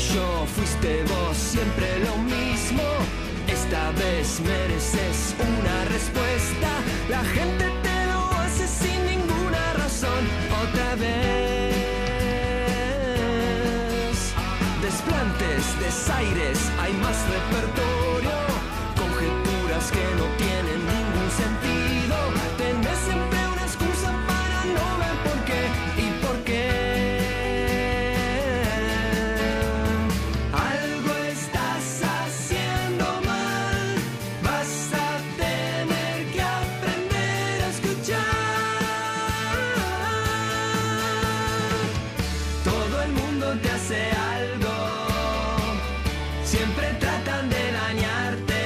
yo, fuiste vos, siempre lo mismo. Esta vez mereces una respuesta. La gente te lo hace sin ninguna razón. Otra vez. Desplantes, desaires, hay más repertorio. Conjeturas que no tienen ningún sentido. Tenés siempre una excusa para no ver por qué y por qué. Algo estás haciendo mal. Vas a tener que aprender a escuchar. Todo el mundo te hace algo. Siempre tratan de dañarte.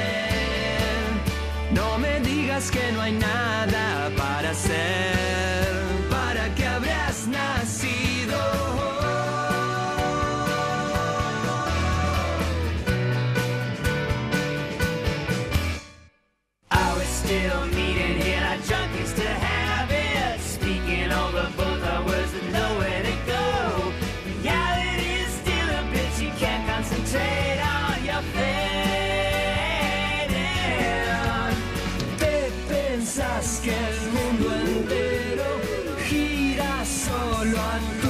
No me digas que no hay nada para hacer. ¿Para qué habrías nacido? I was still needing here, like junkies to have it. Speaking over both our words with nowhere to go. Reality is still a bitch, you can't concentrate on your fading. Te pensás que el mundo entero gira solo a